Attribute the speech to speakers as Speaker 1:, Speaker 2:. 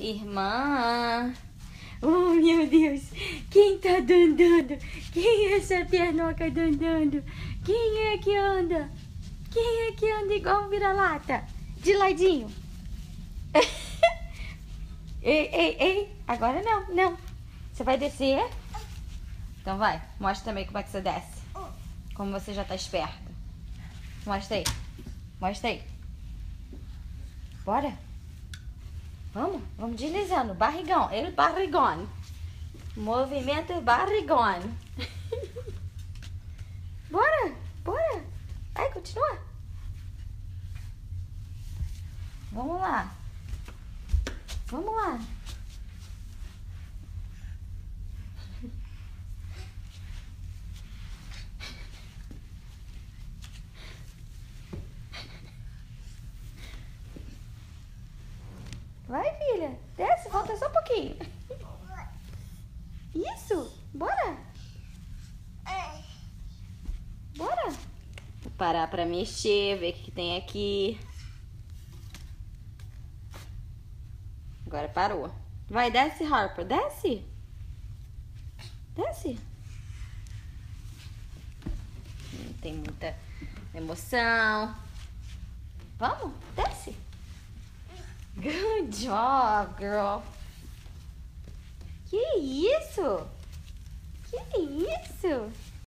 Speaker 1: Irmã. Oh, meu Deus. Quem tá andando? Quem é essa pernoca andando? Quem é que anda? Quem é que anda igual um vira-lata? De ladinho. Ei, ei, ei. Agora não, não. Você vai descer? Então vai. Mostra também como é que você desce. Como você já tá esperto. Mostra aí. Mostra aí. Bora. Vamos deslizando. Barrigão. Ele barrigão. Movimento barrigão. Bora. Bora. Vai, continua. Vamos lá. Vamos lá. Vai, filha. Desce, falta só um pouquinho. Isso. Bora. Bora. Vou parar pra mexer, ver o que tem aqui. Agora parou. Vai, desce, Harper. Desce. Desce. Não tem muita emoção. Vamos, desce. Good job, girl. Que isso? Que isso?